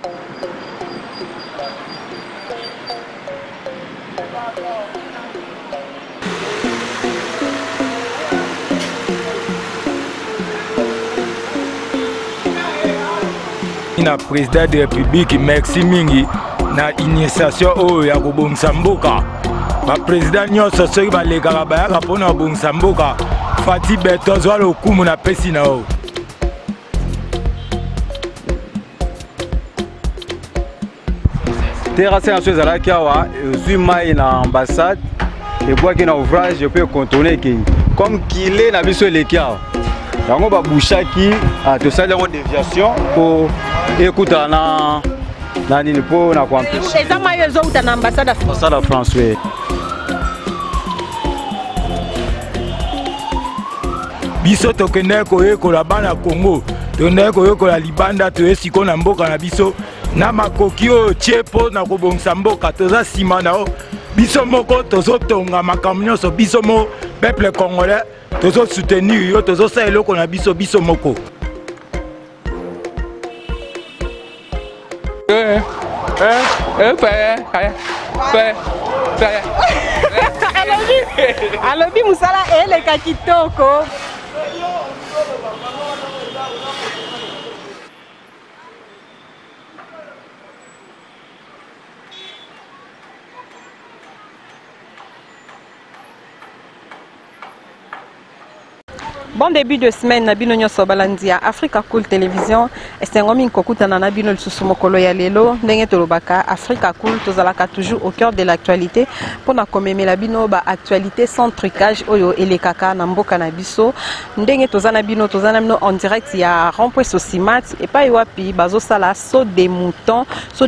Na président de la République merci mingi na initiation oyo ya kobongisa mboka ba président nyonso soki balekaka bayaka mpona kobongisa mboka fati beto zwa lokumu na pesi na oyo. terrasse na so ezalaki awa ezwi mai na ambassade ebwaki na ouvrage epe contourne ekei comme kile na biso eleki awa yango babushaki tosali yango déviation po ekutana na nini po na kwampisha eza mai ezouta na ambassade ya France we biso tokende koyekola bana Congo tokende koyekola libanda toye siko na mboka na biso na makoki oyo tie mpo na kobongisa mboka toza nsima na o biso moko tozotonga makambo nyonso biso mo peuple congolais tozosoutenir yo tozosala eloko na biso biso moko. alobi musala eleka kitoko. Bon début de semaine, Nabino Nyoso Balandia, Africa Cool Télévision, Estengomi Kokutana Nabino Susumokolo Yalelo, Nengetolobaka, Africa Cool, Tozalaka toujours au cœur de l'actualité. Pour na commémorer la bino, actualité sans trucage, Oyo et les Kaka, Namboka Nabiso, Ndenge Tozanabino, Tozanamino en direct, il y a Rempoué Sosimat, et pas Iwapi, Bazo Sala, saut des moutons,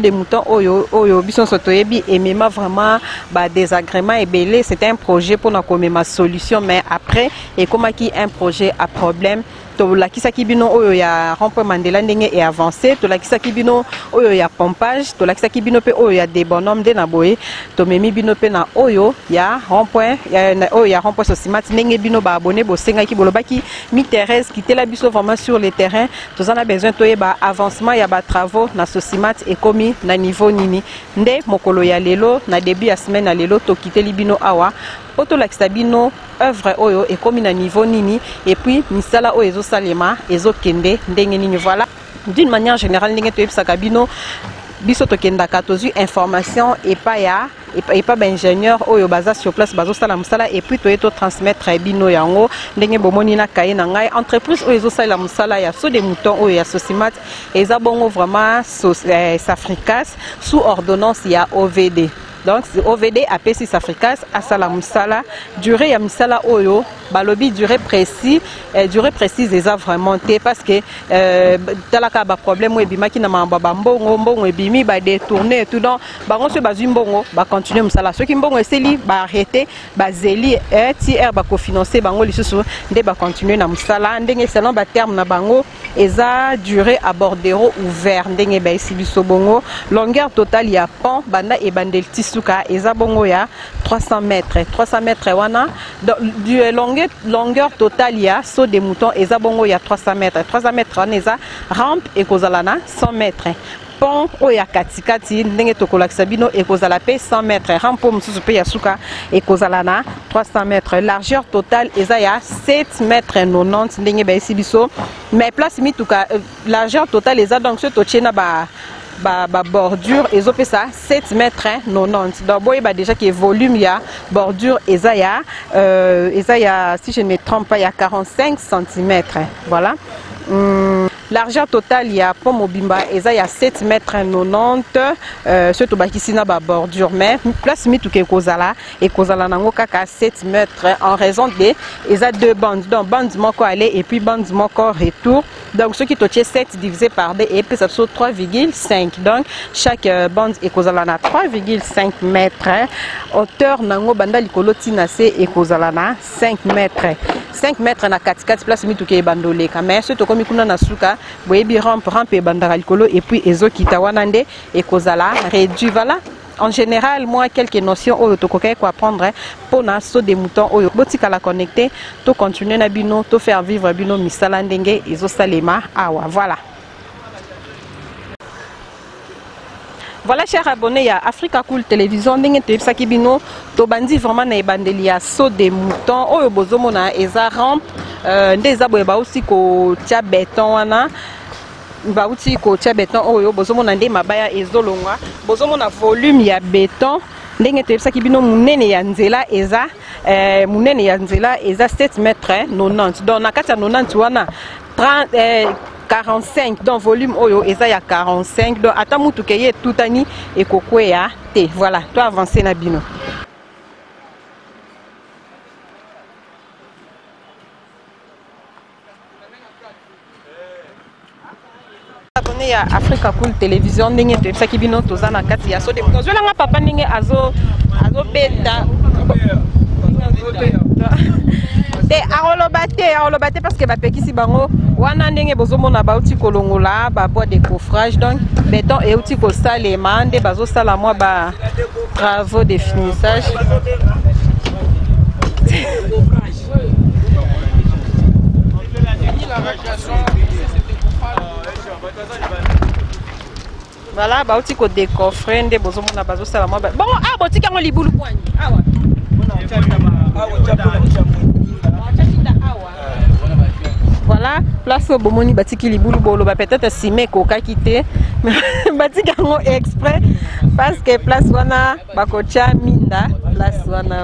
Oyo, Bison Sotoyebi, et même vraiment désagrément et belé, c'était un projet pour na commémorer solution, mais après, et comme qui un projet à problème to la kisaki bino oyo ya rond-point Mandela ndenge et avancé to la kisaki bino oyo ya pompage to la kisaki bino pe oyo ya des bonhommes de naboye to memi bino pe na oyo ya rond-point ya rond-point Sosimat ndenge bino ba abonné bo senga ki bolobaki mi Thérèse qui était là biso vraiment sur le terrain to zana besoin to ba avancement ya ba travaux na Sosimat et komi na niveau nini nde mokolo ya lelo na début ya semaine na lelo to kiteli bino awa poto la kisabino œuvre oyo et comme na niveau nini et puis misala oyo ezo salema ezo kende ndenge nini voilà d'une manière générale ndenge to yebisaka bino biso to kendaka tozu information et pas ya et pas ingénieur oyo baza sur place bazo sala musala et puis to yeto transmettre bino yango ndenge bomoni na kaye na ngai entreprise oyo ezo sala musala ya so de mouton oyo ya Sosimat eza bongo vraiment Safricas sous ordonnance ya OVD. Donc OVD a PSI Safricas à Salamsala durée ya misala oyo balobi durée précise eza vraiment té parce que talaka ba problème ou ebimaki na mamba mbongo ebimi ba détourner tout donc bango se bazui mbongo ba continuer misala ceux qui mbongo eseli ba arrêter ba zeli tiers ba cofinancer bango lisusu nde ba continuer na misala ndenge selon ba terme na bango eza durée à bordero ouvert ndenge ba esibiso bongo longueur totale ya pont banda e bandelti suka eza bongo ya 300 mètres wana du longueur totale ya saut des moutons eza bongo ya 300 mètres wana eza rampe ekozalana 100 mètres pont oya katikati ndenge tokolakisa bino ekozala pe 100 mètres rampe mosusu pe ya suka ekozalana 300 mètres largeur totale eza ya 7 mètres 90 ndenge baesi biso mais place mituka largeur totale eza donc ce totiena bordure ezope ça 7 mètres 90 donc boy déjà que volume ya bordure eza ya si je ne me trompe pas il y a 45 cm voilà largeur totale il y a pour mobimba eza ya 7 mètres 90 surtout bakisi na ba bordure mais place mituke kozala et kozala nango kaka 7 mètres en raison de eza deux bandes donc bande moko aller et puis bande moko retour donc ce qui totie 7 divisé par 2 et puis ça fait 3,5 donc chaque bande et kozala na 3,5 mètres hauteur nango banda likolo tina se et kozala na 5 mètres na 4 place mituke bandole mais surtout comme kuna na suka boyebi rampe bandara likolo et puis ezo kitawana nde et kozala réduit voilà. En général, moi, quelques notions au tokokai quoi apprendre pour na saut des moutons au botika la connecter, to continuer na bino, to faire vivre bino misala ndenge ezo salema awa voilà. Voilà, chers abonnés à Africa Cool Télévision, ndenge toyebisaki bino tobandi vraiment na ebandeli ya saut des moutons oyo bozomona eza rampe nde eza boye bauti kotia béton wana bauti kotia béton oyo bozomona nde mabaya ezolongwa bozomona volume ya béton ndenge toyebisaki bino munene ya nzela eza 7 mètres 90 donc na kati ya 90 wana 45 donc volume oyo eza ya 45 donc ata mutuke ye tutani ekokweya te. Voilà, to avancer na bino. Abonné à Africa Cool Télévision ndenge toyebisaki bino toza na kati ya sode moto zwelanga papa ndenge azobeta te aroloba te parce que bapekisi bango wana ndenge bozomona bauti kolongola ba bois de coffrage donc béton euti kosalema nde bazosala mwa ba travaux de finissage. Voilà, bauti ko décoffrer nde bozomona bazosala mwa bon boti kango libulu kwani awa voilà, place au bomoni batiki libulu bolo ba peut-être simé koka kité batiki ngo exprès parce que place wana bakocha minda place wana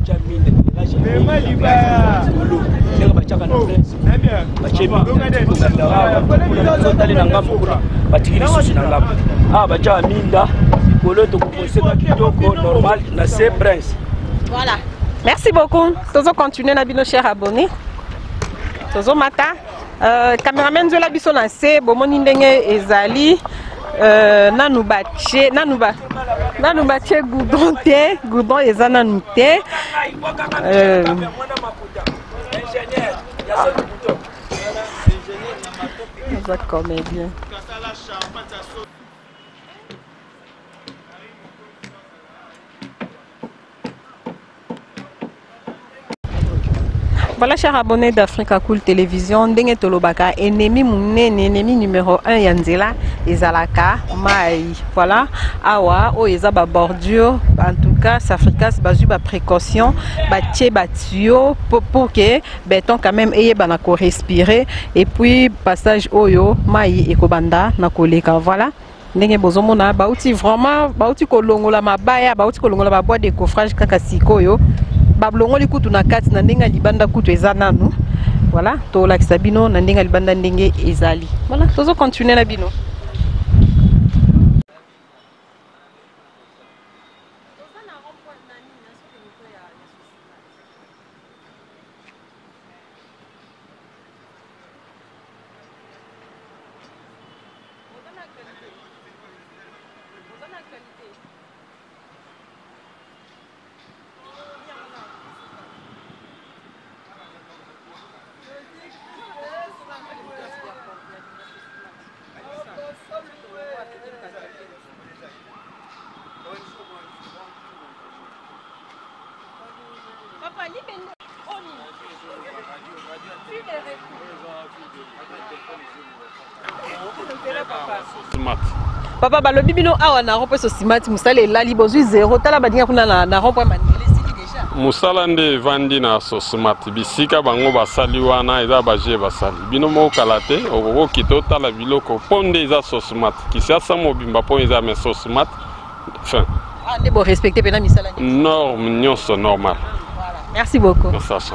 voilà. Merci beaucoup. Tozo continuer na bino chers abonnés. Tozo mata cameraman zo la biso na se bomoni ndenge ezali nanu bache goudron te goudron eza nanu te eza comédien. Voilà, chers abonnés d'Africa Cool Télévision, ndenge tolobaka ennemi munene, ennemi numéro 1 yanzela ezalaka mai. Voilà, awa o eza ba bordure, en tout cas, Africa c'est bazu ba précaution, ba tie ba tuyau pour que béton quand même eye bana ko respirer et puis passage oyo mai ekobanda na koleka. Voilà. Ndenge bozomona bauti vraiment bauti kolongola mabaya, bauti kolongola ba bois de coffrage kaka sikoyo. Bablongo likutu na kati na ndenge libanda kutu eza nanu. Voilà, to lakisa bino na ndenge libanda ndenge ezali. Voilà, tozo continuer na bino. Papa balobi bino awa na rompo so simati musala elali bozui zéro tala badinga kuna na rompo manele sili déjà musala nde vandi na so simati bisika bango basali wana eza baje basali bino mo kalate okoko kito tala biloko ponde eza so simati kisiasa mobimba po eza mais so simati fin nde bo respecter pena misala norme nyonso normal. Voilà, merci beaucoup. Merci.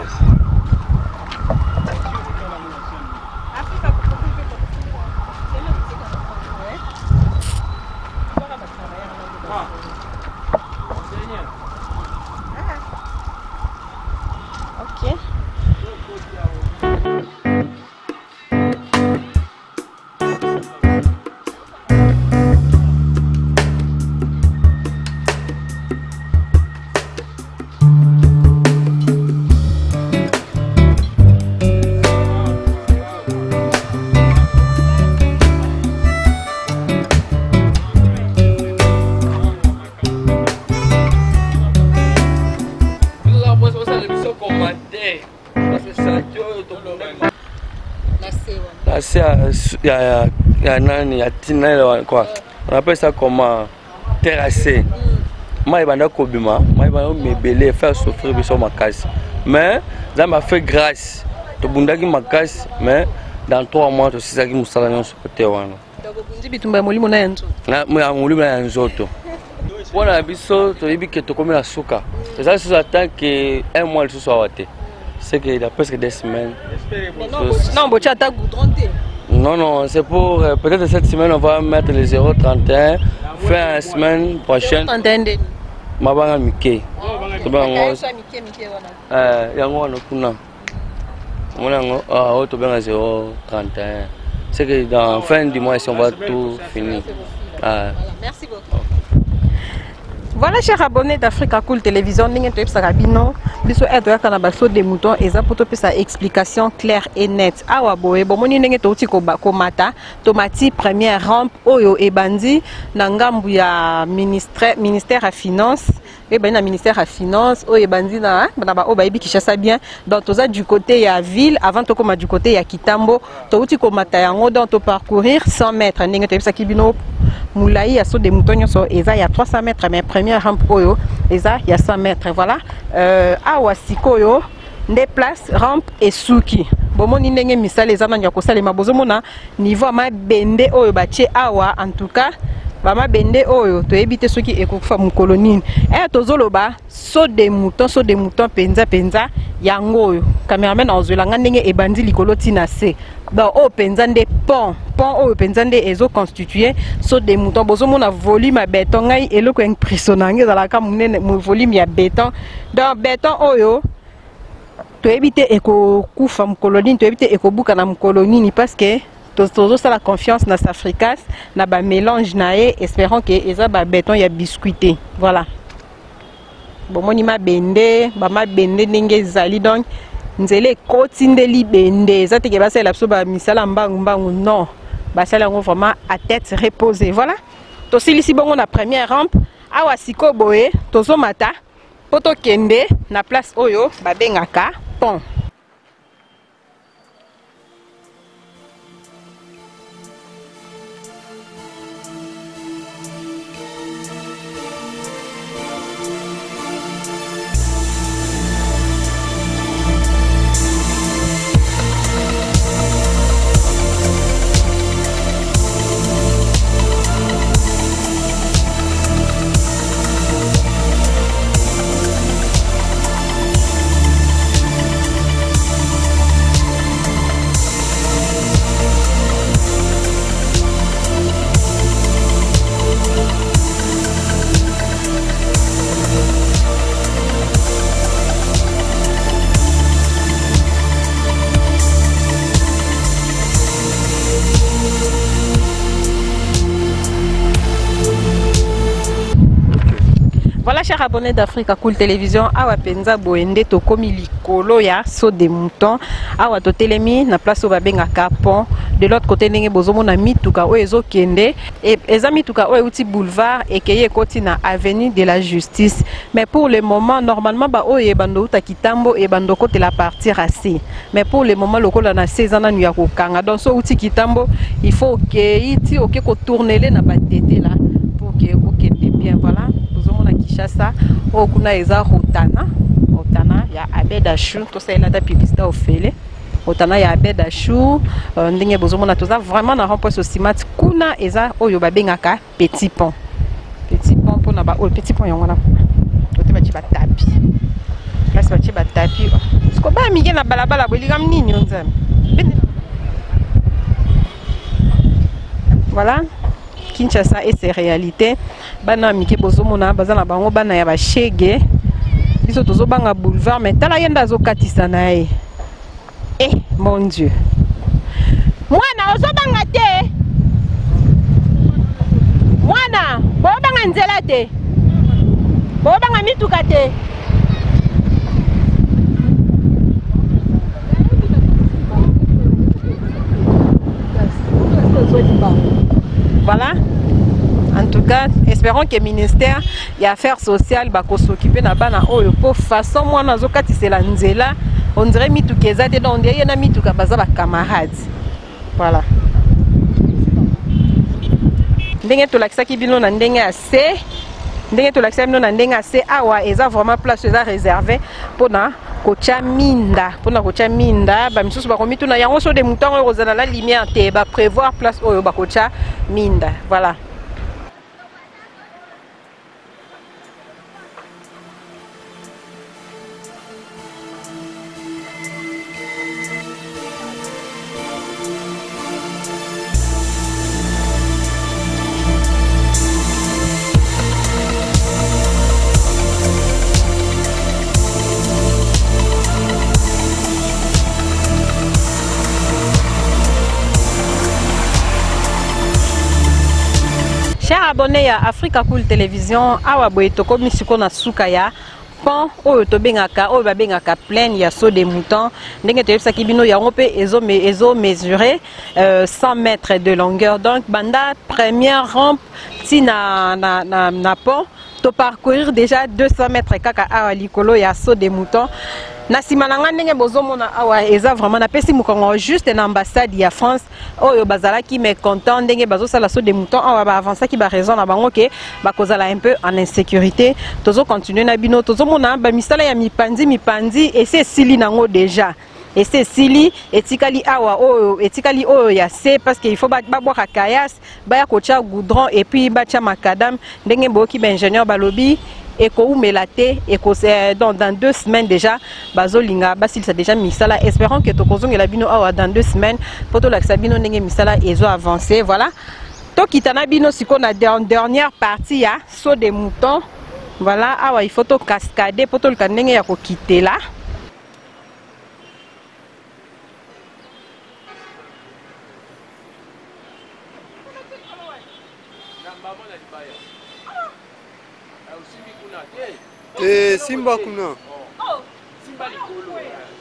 Ya nani ya tina ile kwa on appelle ça comment terrasser. Moi, je me belé faire souffrir biso ma casse. Mais ça m'a fait grâce. To bundaki ma casse, mais dans 3 mois to sisaki musala nyonso côté wana. Donc bundi bitumba molimo na yanzo. Na molimo na yanzo to. Voilà biso to yebi que to comme la souka. Ça ça attend que 1 mois le soit waté. C'est que il y a presque 2 semaines. Non, bocha ta goudronté. Non, c'est pour peut-être cette semaine on va mettre les 0,31. Fin semaine prochaine. Mabanga Mickey. C'est que dans la fin du mois, on va tout finir. Merci beaucoup. Voilà, chers abonnés d'Africa Cool Télévision, nous avons des moutons et ça pour sa explication claire et nette. Awa boye, bon moni nenge toti komata, tomati première rampe oyo e bandi nangambu ya ministère à finance. Et ben na ministère à finance oyo e bandi na ba o ba yebi Kinshasa bien. Donc toza du côté ya ville avant to koma du côté ya Kitambo, toti komata yango dans to parcourir 100 mètres. Nenge to sa kibino Moulaï a des moutons so eza ya 300 mètres mais première rampe oyo eza ya 100 mètres voilà awa sikoyo nde place rampe et souki bomoni ndenge misala eza na kosalema bozomona niveau ma bende oyo batie awa en tout cas ba ma bende oyo to ebite soki ekokufa mukolo nini tozoloba so de mouton penza yango oyo cameraman ozolanga ndenge ebandi likolo tina se ba o penza nde pont oyo penza nde ezo constituer so de mouton bozomona volume ya béton ngai eloko impressionnant ezalaka munene mu volume ya béton donc béton oyo to ebite ekokufa mukolo nini to ebite ekobuka na mukolo nini parce que tozo la confiance na Safricas na ba mélange nae espérons que eza ba béton ya biscuité voilà bomoni ma bende ndenge zali donc nzele koti ndeli bende za teke basala biso ba misala mbangu non basala ngo vraiment à tête reposée voilà to silisi bongo na première rampe awa siko boye tozo mata poto kende na place oyo babengaka pont. Voilà, chers abonnés d'Africa Cool Télévision, awa penza boende to komi likolo ya so de mouton, awa to telemi na place oba benga kapon, de l'autre côté nenge bozomo na mituka o ezo kende, et eza mituka o euti boulevard et keye koti na avenue de la justice. Mais pour le moment, normalement ba o e bando uta Kitambo e bando kote la partir assez. Mais pour le moment lokola na 16 ans na nuya ko kanga. Donc so uti Kitambo, il faut que iti ok ko tourner le na ba tete là pour que ok bien voilà. Kinshasa o kuna eza Otana ya Abedachou to ça la publicité ofele Otana ya Abedachou ndenge bozomona toza vraiment na rond-point Sosimat kuna eza oyo babengaka petit pont pona ba o petit pont yango na tote bachi ba tapi place bachi ba tapi sko ba mige na balabala bolika mnini onzame voilà. Kinshasa et ses réalités bana mike bozomona bazana bango bana ya bashege biso tozobanga boulevard mais tala yenda zokatisa nae mon dieu mwana ozobanga te mwana bobanga nzela te bobanga mituka te voilà. En tout cas, espérons que le ministère et affaires sociales va s'occuper de bana oyo pour façon moi nazoka tisela nzela on dirait mitukeza te donc il y a mituka baza ba camarades. Voilà. ndenge tolakisaki bino na ndenge ya se ndenge tolakisaki bino na ndenge ya se awa eza vraiment place eza réservé mpona kotia minda bamisusu bakomi tuna yango so de mouton oyo kozala la lumière te baprévoir place oyo bakotia minda voilà. Chers abonnés à Africa Cool Télévision, awa boye tokomi siko na suka ya pont oyo tobengaka oyo babengaka plaine ya saut des moutons ndenge toyebisaki bino yango mpe ezo mesurer 100 mètres de longueur. Donc banda première rampe ti na pont to parcourir déjà 200 mètres kaka awa likolo ya saut des moutons. Na sima na nga ndenge bozomona awa eza vraiment na pesi mukongo juste na ambassade ya France oyo bazalaki mécontent ndenge bazosala saut des moutons awa ba avancaki ba raison na bango ke bakozala un peu en insécurité. Tozo continuer na bino tozomona ba misala ya mipandi et c'est sili nango déjà. Et c'est sili etikali awa oyo ya se parce qu'il faut ba boire kayas ba ya kocha goudron et puis ba tia macadam ndenge boki ba ingénieur balobi et dans 2 semaines déjà bazolinga basilisa déjà misala espérons que tokozongela bino awa dans 2 semaines pour to lakisa bino ndenge misala ezo avancer. Voilà to kitana bino siko na dernière partie ya saut des moutons. Voilà awa il faut to cascader pour to lika ndenge ya ko kitela. Simba kuna. Oh, Simba likolo.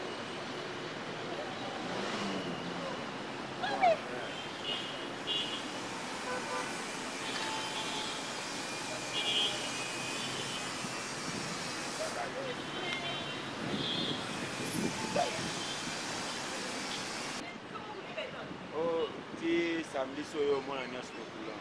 Oh, ti samedi soyo mwana nyasi kula.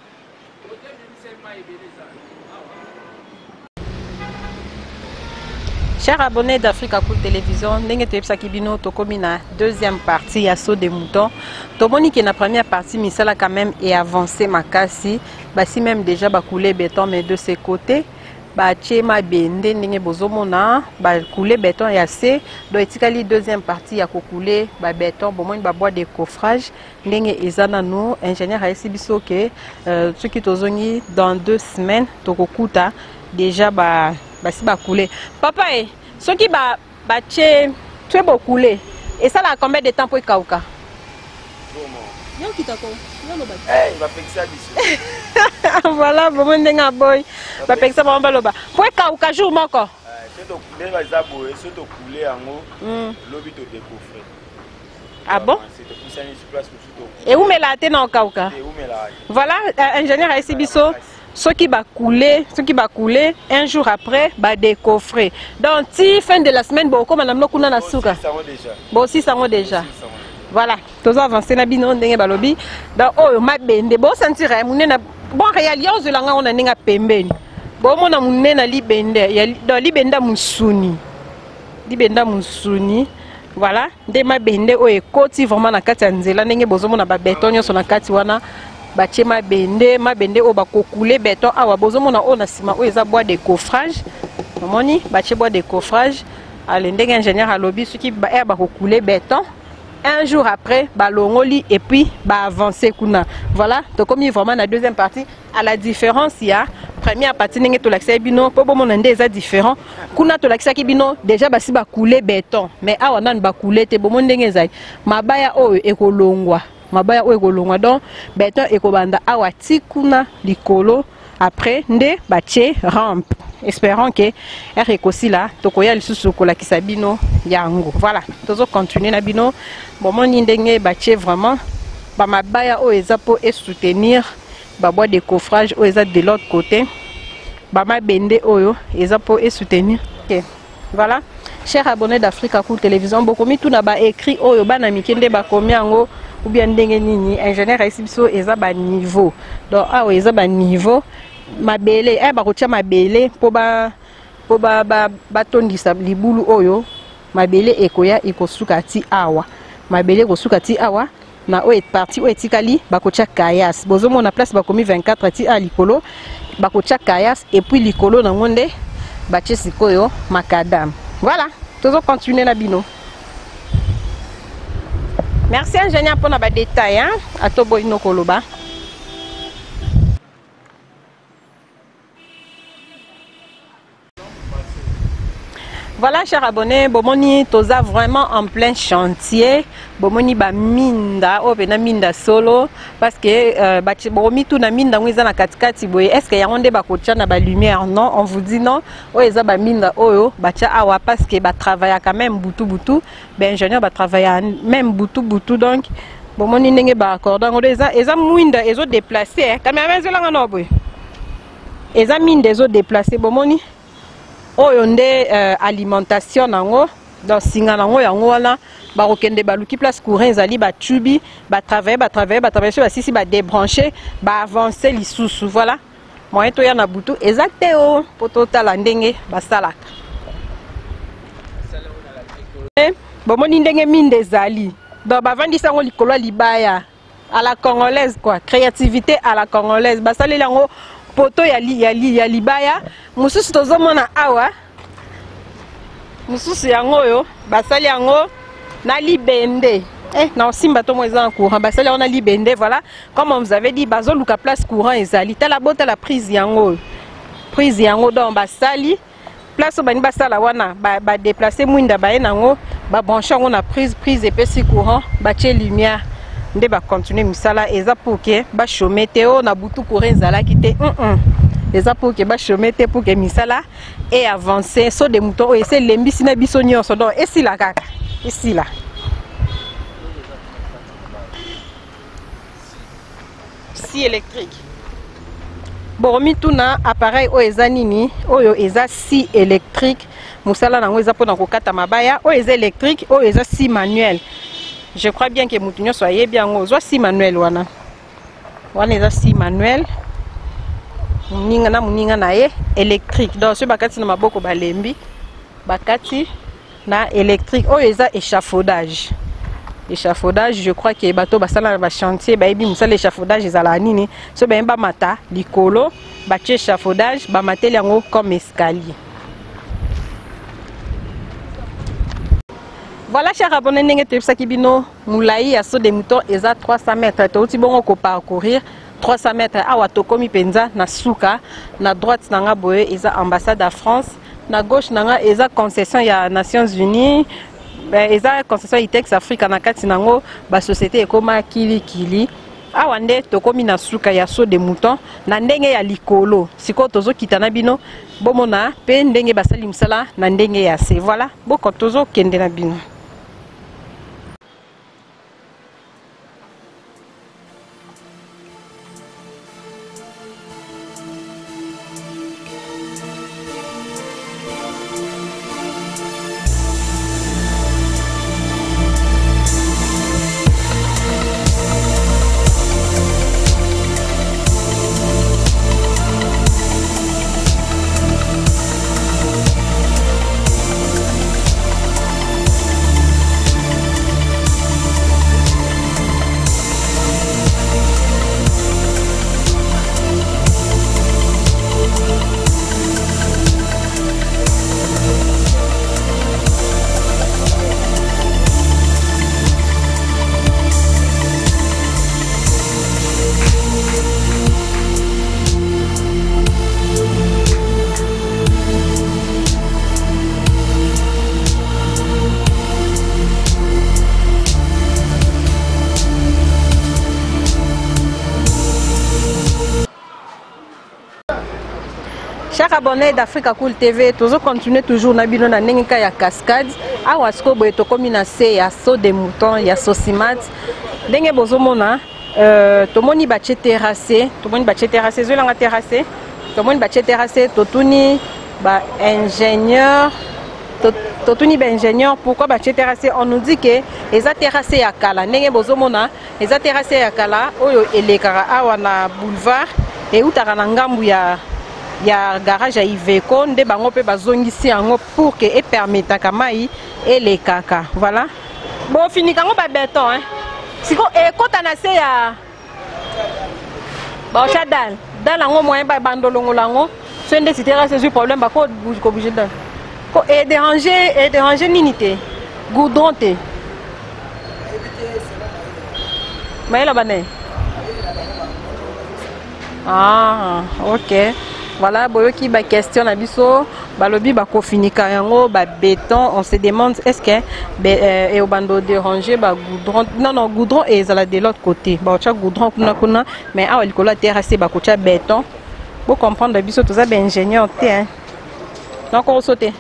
Chers abonnés d'Africa Cool Télévision, ndenge toyebisaki bino tokomi na deuxième partie ya saut des moutons. Tomoni que na première partie misala quand même est avancé makasi, basi même déjà bakoulé béton mais de ces côtés ba tchema bende ndenge bozomona ba couler béton ya se do etikali deuxième partie ya kokoulé ba béton bomoni ba bois de coffrage ndenge ezana no ingénieur aisi biso ke ceux qui tozongi dans 2 semaines tokokuta déjà basi couler. Papa ceux qui tche tu beau couler et ça là combien de temps pour kauka? Voilà, bon ndenga boy. Ba pekisa ba mbaloba. Pour kauka jour moko. Ah bon? Et où me la tête dans kauka? Voilà, ingénieur a ici biso. Ceux qui va couler un jour après va décoffrer. Donc si fin de la semaine beaucoup madame no kuna na suka. Bon si ça déjà. Voilà, tous avancer na bino ndenge balobi. Donc oh ma bende bo sentir munena bon réalité langa on ninga pembeni. Bon mona munena libende ya do libenda musuni. Libenda musuni. Voilà, de ma bende o ekoti vraiment na kati ya nzela ndenge bozomona ba betonyo so na kati wana. Bache mabende o bakokule béton awa bozomona o na sima o eza bois de coffrage moni bache bois de coffrage alendenge ingénieur alobi ceux qui ba bakokule béton un jour après balongoli et puis ba avancer kuna. Voilà donc comme vraiment la deuxième partie à la différence il y a première partie ndenge to lakisa bino po bomona nde eza différent kuna to lakisa ki bino déjà basi bakule béton mais awa nan bakule te bomona ndenge ezali mabaya oyo ekolongwa mabaya oyo ekolongwa donc béton ekobanda awa tikuna likolo après nde bache rampe. Espérons que RECOSI là tokoya lisusu kolakisa bino yango. Voilà tozo continuer na bino bomoni ndenge bache vraiment ba mabaya oyo eza po et soutenir ba bois de coffrage oyo eza de l'autre côté ba mabende oyo eza po et soutenir. OK. Voilà. Chers abonnés d'Africa Cool Télévision, bokomi tout na ba écrit oyo bana mikende ba komi yango ou bien ndenge nini ingénieur ici biso eza ba niveau donc awa eza ba niveau mabele bakotia mabele po batondisa libulu oyo mabele ekoya ekosuka ti awa mabele kosuka ti awa na oyo parti oyo etikali bakotia kayas bozomona place bakomi 24 ti a likolo bakotia kayas et puis likolo nango nde batie sikoyo makadam. Voilà, tozo continuer na bino. Merci ingénieur pour na détail hein atobo inokoloba. Voilà, chers abonnés, bomoni toza vraiment en plein chantier. Bomoni ba minda, na minda solo parce que bomi tout na minda ngwiza na katikati boye. Est-ce que yangonde ba kotia na ba lumière? Non, on vous dit non. Eza ba minda oyo batia awa parce que ba travailler quand même butu. Ben ingénieur ba travailler même butu donc bomoni ndenge ba accorder ngo eza mwinda ezo déplacer. Caméra zelanga no boye. Eza minda ezo déplacer bomoni. Oyo nde alimentation nango dans singa nango yango wana bakokende baluki place courant ezali batubi travailler sur basisi ba débrancher ba avancer lisusu. Voilà moyen to ya na butu exacte o poto tala ndenge basalaka bomoni ndenge minde ezali donc bavandisa ngo likolo libaya à la congolaise quoi, créativité à la congolaise basali yango poto ya libaya mususu tozomona awa mususu yango yo basali yango na libende na osimba to moza en courant basali yango na libende. Voilà comme on vous avait dit bazoluka place courant ezali tala bota la prise yango donc basali place bani basala wana ba déplacer mwinda ba nango ba brancher yango na prise epesi courant batie lumière nde ba continuer misala eza pour que ba chomete o na butu courant zala kite eza pour que ba chomete pour que misala et avancer so de moutons et c'est lembisi na biso nyonso donc ici là kaka ici là si électrique boromi tuna appareil o eza nini oyo eza si électrique musala nango eza pona kokata mabaya o eza électrique o eza si manuel. Je crois bien que Moutinho soit bien ngozwa si manuel wana eza si manuel muninga na électrique donc ce bakati na maboko balembi bakati na électrique oyo eza échafaudage je crois que bato basala na chantier bayebi musala échafaudage ezala nini so bayemba mata likolo batie échafaudage bamateli yango comme escalier. Voilà, chers abonnés, n'engagez pas kibino moulaï à saut des moutons eza 300 mètres. Tout bon ko parcourir 300 mètres. Awa tokomi penza na suka na droite nanga boye eza ambassade de France, na gauche nanga eza concession ya Nations Unies, eza concession Itex Africa na kati nango ba société ekoma kili. Awa nde tokomi na suka ya saut des moutons na ndenge ya likolo. Siko tozo kitana bino bomona pe ndenge basali musala na ndenge ya se. Voilà, boko tozo kende na bino. Chers abonnés d'Africa Cool TV, toujours continuer toujours na bino na nengika ya cascade. Awa siko boye to komi na se ya saut des moutons ya Sosimat. Ndenge bozomona tomoni bache terrassé, zelanga terrassé. Tomoni bache terrassé, totuni ba ingénieur totuni ba ingénieur pourquoi ba terrasse on nous dit que les terrasse ya kala ndenge bozomona les terrasse ya kala oyo elekara awa na boulevard et utaka na ngambu ya garage ya Iveco nde bango pe bazongisi yango pour que et permettre kamai et les kaka voilà bon fini kango ba béton hein siko e kota na se ya ba chadal dans lango moyen ba bandolongo lango c'est nde si terrasse c'est problème ba ko bouger dans ko e déranger ninité goudron te maïla bané ah ok voilà boyoki ba question na biso balobi ba kofinika yango ba béton on se demande est-ce que et au bando déranger ba goudron non goudron et ça de l'autre côté ba cha goudron kuna mais awa likola terrasse ba ko cha béton pour comprendre biso tout ça ben ingénieur te hein donc on sauter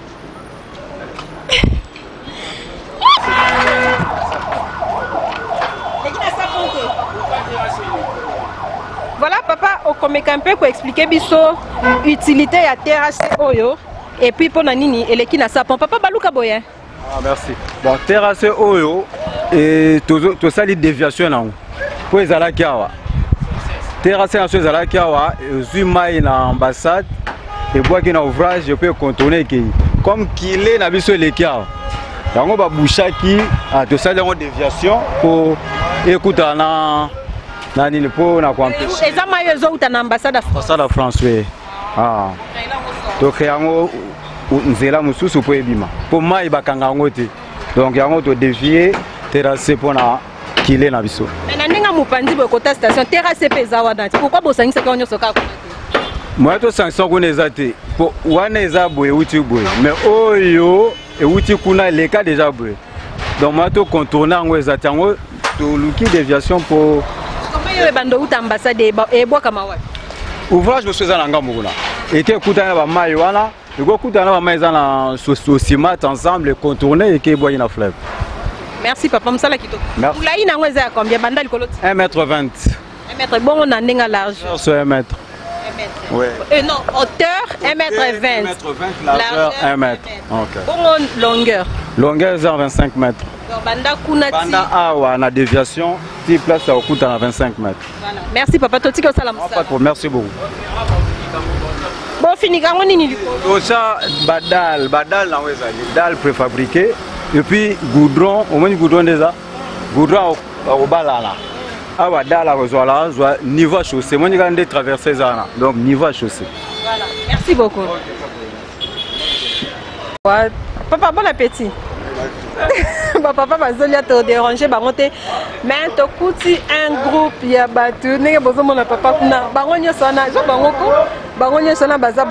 voilà papa okomeka ko expliquer biso utilité ya terrasse oyo et puis pour nini eleki na sapon papa baluka boye ah merci bon terrasse oyo et to sali déviation na po ezala kiawa terrasse na so ezala kiawa zui mai na ambassade et boaki na ouvrage je peux contourner ki comme qu'il est na biso eleki awa yango ba bouchaki to sali en déviation pour écouter na nini po na kwampeshi eza mayo ezo uta na ambassade de France oui ah to yango nzela mususu po ebima po mai bakanga yango te donc yango to dévier terrasse po na kile na biso na ndinga mupandi bo kota station terrasse peza wadati pourquoi bosangisa ka nyoso ka moi to sanction ko neza te po wana eza boye uti boye mais oyo e uti kuna le cas déjà boye donc moi to contourner yango eza tango to luki déviation pour bando uta ambassade e boka mawa ouvrage monsieur za nanga mukuna eke kutana ba mai wana eko kutana ba mai za na sosimat ensemble contourner eke boya na fleuve merci papa msala kitoko ulai na ngweza ya combien bandali koloti 1m20 1m bon na ndenga large sur 1m ouais non hauteur 1m20 largeur 1m OK bon longueur 25 mètres banda kuna ti banda awa na déviation ti place à okuta na 25 mètres voilà merci papa toti ko sala musala merci beaucoup bon fini kango nini liko to ça badal na weza dal préfabriqué et puis goudron au moins goudron déjà goudron au balala awa dal ko zola niveau chaussée moi ni de traverser ça donc niveau chaussée voilà merci beaucoup papa bon appétit papa bazolia te déranger bango te mais to kuti un groupe ya batu ndenge bozomona papa kuna bango nyonso na jo bango nyonso na baza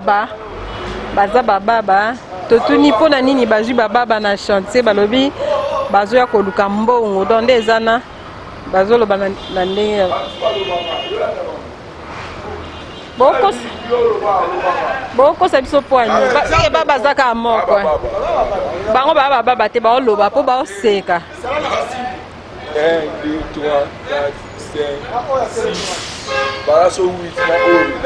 bababa totuni mpona nini bazwi bababa na chantier balobi bazoya koluka mbongo donc nde eza na bazoloba na ndenge bokosa biso poani soki babazaka moko bango baba te baoloba mpo baoseka 1 2 3 4 5 6 baraso 8 na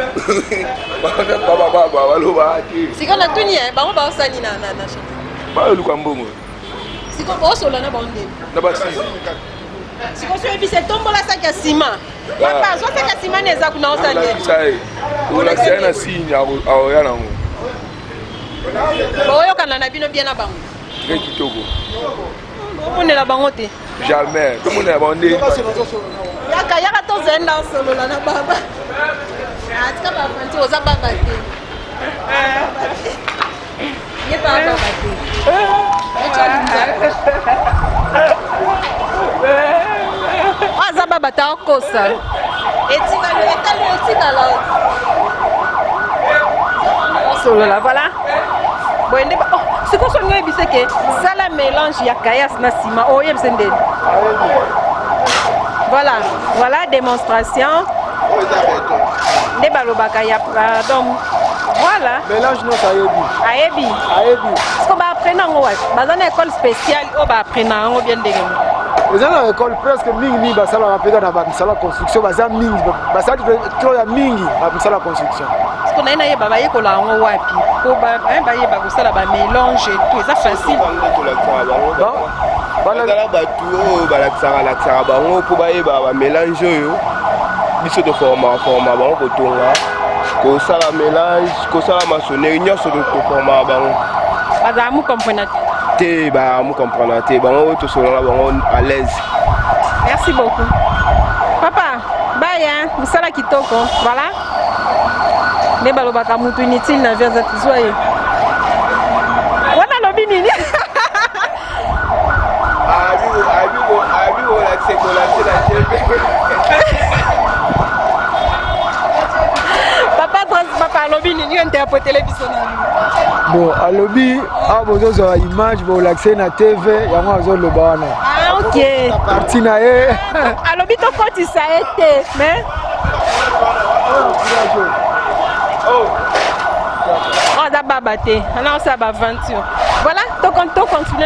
oyo baloba sika na tuni bango baosani na baoluka mbongo siko boosola na bango ndeni na basi siko so ebise tombola saki ya nsima yapa saki ya nsima ne eza kuna osali olakisa na signe aoya nango boyokana na bino bien na bango très kitoko omonela bango te jamais tomonela bango nde yaka tozenda osolola na baba atika bafanti oza baba te ye baba te aza baba ta okosa etikala solola voilà boyende sikoyo solingo oyebise ke sala mélange ya kayas na nsima oyebise ndeni voilà démonstration nde balobaka ya pardon voilà mélange non ayebi siko baaprena yango wapi baza na école spéciale oyo baaprena yango bien ndenge eza na école presque mingi basalaka mpenza na bamisala construction baza mingi basali tro ya mingi bamisala construction siko naye nayeba bayekola yango wapi kitoko ba ça la ba mélange et tout ça facile. Voilà bateau la bango pour ba mélange yo. Biso de format bango kotonga. Ko sala mélange, ko sala maçonnerie nyonso de format bango. Baza mu comprendre. Te ba mu comprendre te bango to solo bango à l'aise. Merci beaucoup. Papa, bye vous sala kitoko. Voilà. Ne balobaka mutu inutile na via za tizwaye. Wana lobi nini? Abi la sekola Papa lobi nini interpréter l'épisode. Bon, à lobby, à vos autres images, vous l'accès na TV, il y a moi aux le bana. Ah ok. Parti na e. À lobby to quand il ça été, mais. On a babaté, on a ça aventure. Voilà, to continue.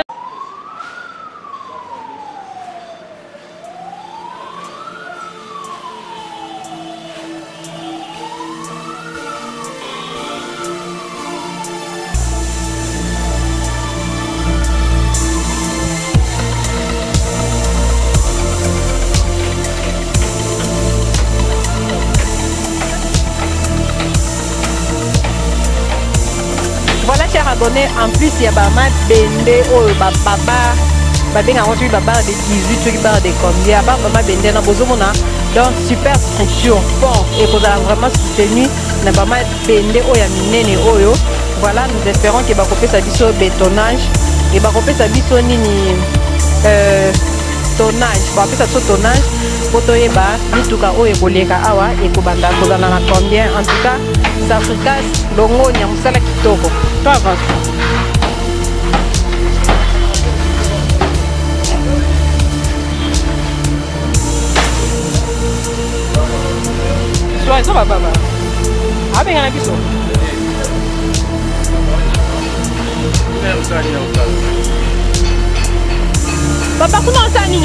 Abonnés en plus il y a pas mal bende oh baba babenga on baba de 18 barres de combien baba bende na bozomona donc super structure bon et vous avez vraiment soutenu na pas mal bende oh ya minene oyo voilà nous espérons que ba kopesa biso bétonnage et ba kopesa biso nini tonnage ba kopesa so tonnage poto yeba mituka oyo koleka awa et kobanda kozana na combien en tout cas ça fricasse longo nya musala kitoko. Pas grave. Sois ça papa. Avec un biso. Papa comment ça Nino?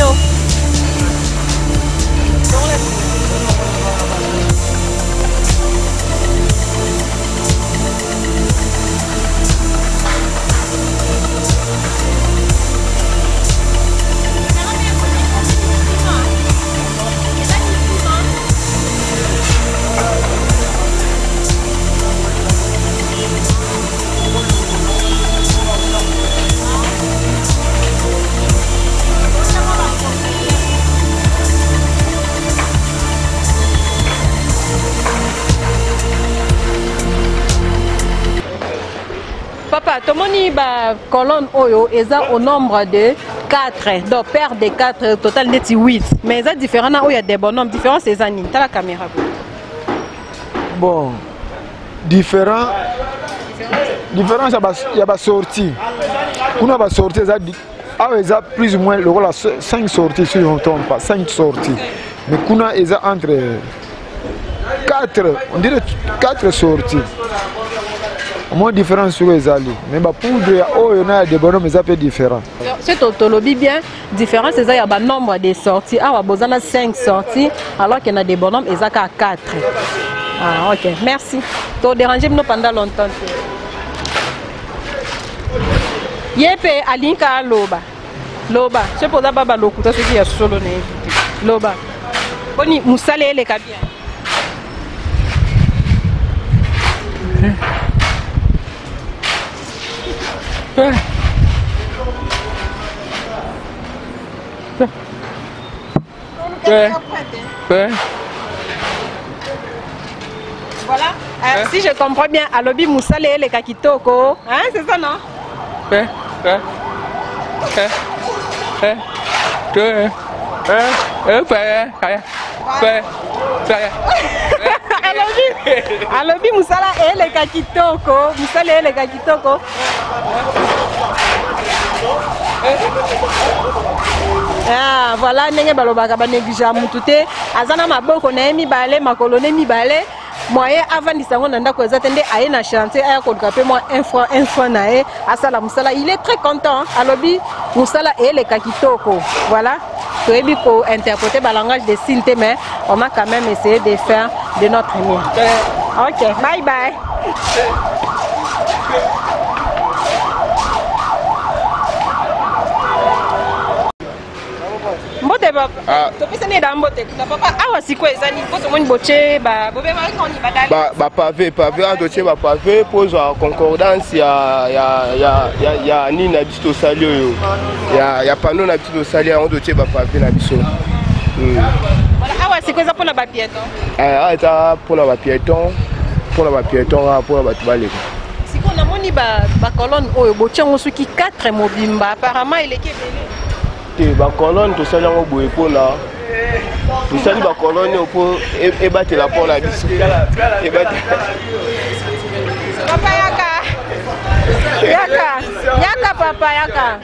Papa, tomoni ba colonne oyo eza au nombre de 4. Donc paire de 4 total neti 8. Mais eza différent na oyo des bonhommes différents c'est ça nini? Ta la caméra. Bon. Différence il y a pas sortie. Kuna ba sortie eza eza plus ou moins le 5 sorties si on ne trompe pas, 5 sorties. Mais kuna eza entre 4, on dirait 4 sorties. Moins différent sur les alliés, mais pour il y a des bonhommes un peu différents. C'est autolobie bien différent, c'est ça il y a un nombre de sorties. Ah, on a 5 sorties, alors qu'il y a des bonhommes ils ont 4. Ah, ok, merci. Tu as dérangé pendant longtemps. Yepe alinka loba. Loba, c'est pour ça baba lokuta ce qui est solo né. Loba. Boni musale les kabia. Voilà. Si je comprends bien, à l'obbi Moussale et les kakitoko, hein, c'est ça non? Alobi Moussala et les kakitoko, Moussala et les kakitoko. Ah, voilà, nenge balobaka ba négligea mutute, azana maboko na mi balé, makolone mi balé. Moyen avant d'issango nanda ko ezatende aye na chantier aya ko kapé moi un fois nae asala musala, il est très content. Alobi Moussala et les kakitoko. Voilà. Toyebi ko interpréter le langage des signes, mais on a quand même essayé de faire de notre mieux. Ok, bye bye. Mbote papa. Topesa ne da mbote. Papa awa siko ezani poto moni boche ba bobe ba ngoni badali. Ba pavé a doté ba pavé pose en concordance ya ni na biso salio yo. Ya panneau na biso salio on doté ba pavé na biso. Voilà awa siko eza pona ba piéton. Eza pona ba piéton, pona ba piéton pona ba tubale. Siko na moni ba colonne oyo boche ngosuki 4 mobimba apparemment il est belé. Ba colonne to sali ngo boye pona to sali ba colonne po e batela pona biso e batela papa yaka papa yaka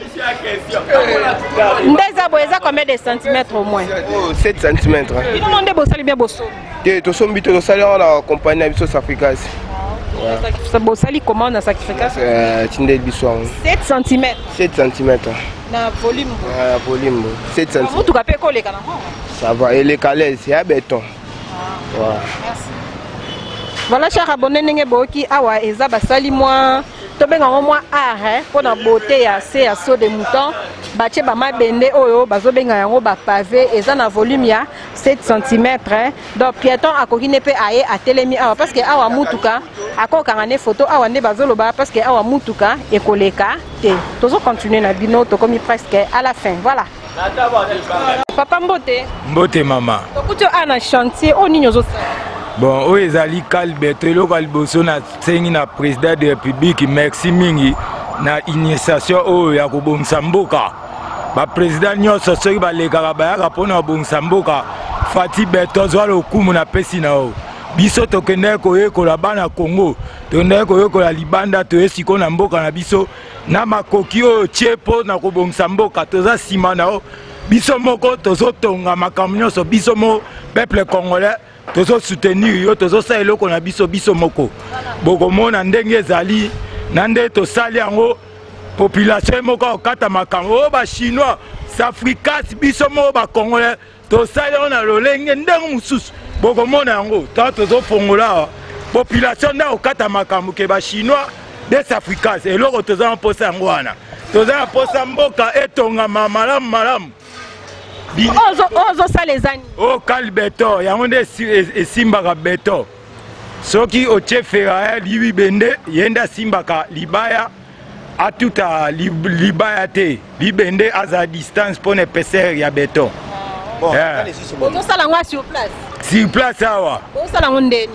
ndeza boyeza combien de centimètres au moins? 7 cm. Il demande bo sali bien bosso to sombi to sali na compagnie na biso Africas. Ça bo sali comment na sacrifice? Tinde biso 7 cm. 7 cm. Na volume. Volume 7 cm. Vous tout capé coller kana. Ça va et les calais c'est à béton. Voilà. Merci. Voilà cher abonné ndenge boki awa eza basali moi to benga moi art pour na beauté ya se ya saut de mouton bache ba mabende oyo bazo benga yango ba pavé eza na volume ya 7 cm donc piéton akoki ne pe aye atelemi awa parce que awa mutuka akoka ne photo awa ne bazoloba parce que awa mutuka ekoleka te tozo continuer na bino to komi presque à la fin voilà. Papa mbote mama tokuto ana chantier o ninyo zo. Bon, où est Ali Calbeto, local bosso na sengi na président de la République, merci mingi na initiation o ya ko Bonsamboka. Ba président nyonso soki ba lekaka ba ya pona Bonsamboka, Fati Beto zwalo kumu na pesi na o. Biso tokende ko yekola bana Congo, tokende ko yekola libanda to esiko na mboka na biso na makoki o chepo na ko Bonsamboka toza sima na o. Biso moko tozo tonga makambo nyonso biso mo peuple congolais. Tozo soutenir yo tozo sa eloko na biso moko boko mona ndenge ezali na nde to sali yango population moko okata makambo ba chinois s'africains biso mo ba congolais to sali on na lolenge ndenge mususu boko mona yango tozo fongola population na okata makambo ke ba chinois des africains eloko tozo en posa yango wana tozo en posa mboka etonga malamu Ozo salezani. Oh calbeto, yangonde simbaka beto. Soki oche feraya libi bende yenda simbaka libaya atuta libaya te. Libende aza distance pour ne peser ya beto. Bon, ozo salangwa sur place. Sur place awa. Ozo salangonde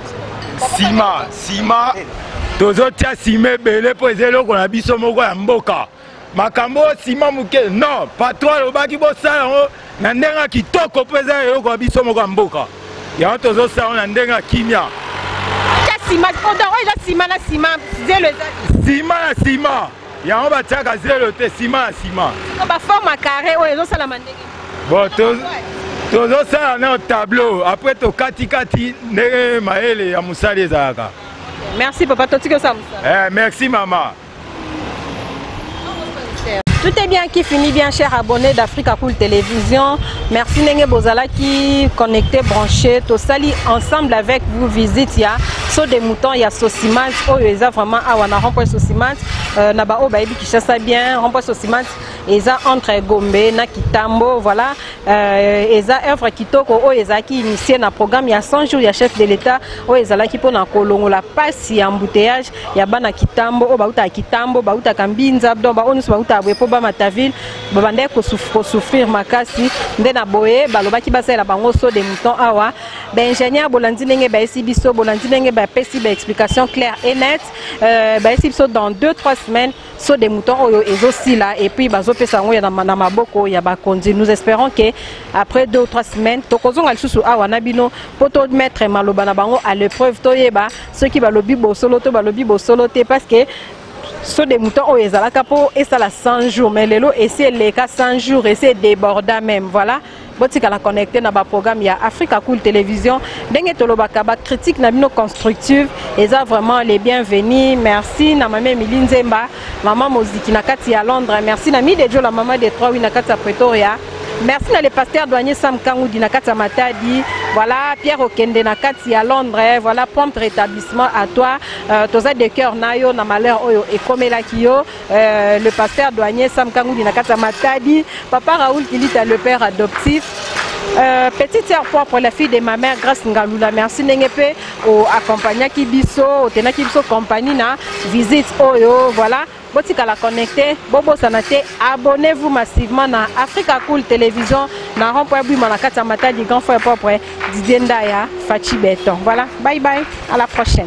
Sima. Tozo tia sime bele po ezelo na biso moko ya mboka. Makambo sima muke non patron lobaki bo sala ngo na ndenga kitoko peza yoko biso moko mboka ya tozo sala na ndenga kimia ta sima oda oya sima na zelo ezali sima ya ngo bataka zelo te sima ba forme carré oya zo sala mandenge bon tozo sala na tableau après to kati ndenge maele ya musali ezalaka. Merci papa totiko ça merci maman. Tout est bien qui finit bien, chers abonnés d'Africa Cool Télévision. Merci Nenge Bozala qui connecté, branché. Tout sali ensemble avec vous visite. Il y a saut des moutons, il y a Sosimans. Oh, il y a vraiment Awana Rompoy Sosimans. Naba Obaïbi qui chasse bien. Rompoy Sosimans. Il y a entre Gombe, Nakitambo. Voilà. Il y a œuvre Kitoko. Oh, il y a qui initié un programme. Il y a 100 jours, il y a chef de l'État. Oh, il y a qui pour na Kolongo la passe, il y a embouteillage. Il y a Bana Kitambo. Oh, Bauta Kitambo. Bauta Kambinza. Donc, Bauta Abwepo. Mataville babande ko souffrir makasi nde na boye balobaki basela bango so de mouton awa ba ingénieur bolandi ndenge ba esi biso bolandi ndenge ba pesi ba explication claire et nette ba esi biso dans 2-3 semaines so de mouton oyo ezosila et puis bazo pesa ngo ya na maboko ya ba kondi. Nous espérons que après 2 ou 3 semaines tokozonga lisusu awa na bino poto mettre maloba na bango à l'épreuve toyeba ceux qui balobi bosolo to balobi bosolo te parce que so de moutons au ezalaka po et ça la 100 jours mais lelo essayer les cas 100 jours essayer déborda même voilà botika la connecter na ba programme ya Africa Cool Télévision ndenge tolobaka ba critique na bino constructive et ça vraiment les bienvenus. Merci na maman Emilie Nzemba maman Moziki na kati ya Londres, merci na mi de Jo la maman de 3 wi na kati ya Pretoria. Merci na le pasteur douanier Sam Kangoudi na kati ya Matadi. Voilà, Pierre Okende na kati ya Londres. Voilà, prompt rétablissement à toi. Toza de cœur na yo na malheur oyo ekomela kiyo. Le pasteur douanier Sam Kangoudi na kati ya Matadi. Papa Raoul Kilita, le père adoptif. Petite sœur propre, la fille de ma mère, Grâce Ngalula. Merci Nengepe au accompagnant Kibiso, au tenant Kibiso compagnie na visite oyo. Voilà. Botika la connecté, Bobo Sanate, abonnez-vous massivement na Africa Cool Télévision, na rond-point Bouima na Kata Matadi, grand frère propre, Didier Ndaya, Fachi Beton. Voilà, bye bye, à la prochaine.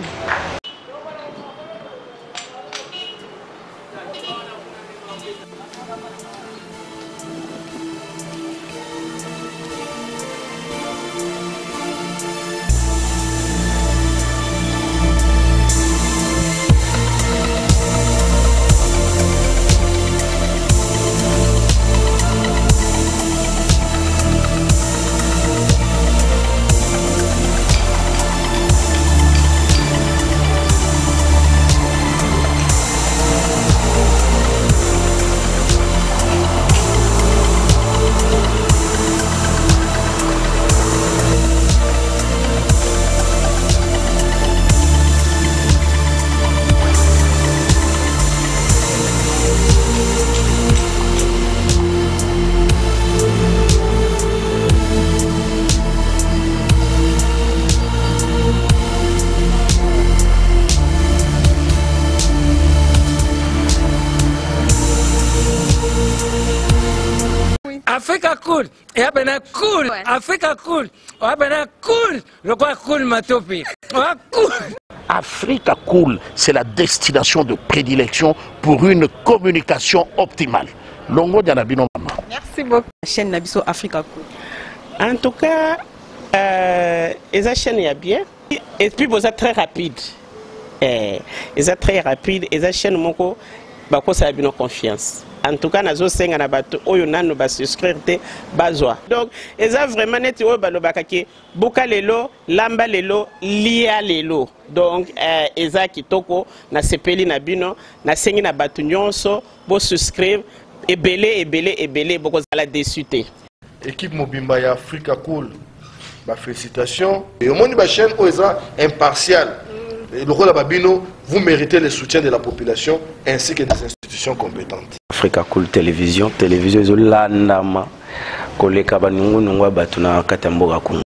Africa Cool, et abena cool, Africa Cool, abena cool, le quoi cool matopi, cool. Africa Cool, c'est la destination de prédilection pour une communication optimale. Longo Dianabino Mama. Merci beaucoup. La chaîne Nabiso Africa Cool. En tout cas, la chaîne est bien. Et puis, vous êtes très rapide. Ils sont très rapide. Et la chaîne, ça a bien confiance. En tout cas, nous avons souscrire donc, ils ont vraiment été Boka lelo, Lamba lelo, Lia lelo. Donc, ils ont kitoko, na sepeli na bino, na sengi na batu nyonso, bo souscrire, et belé, beaucoup la déçuté. Équipe Mobimba ya Africa Cool, félicitations. Et au monde de la chaîne, ils sont impartial. Le rôle de Babino, vous méritez le soutien de la population ainsi que des institutions compétentes. Africa Cool Télévision, télévision landama koleka banungu nungwa batuna katamboga kungu.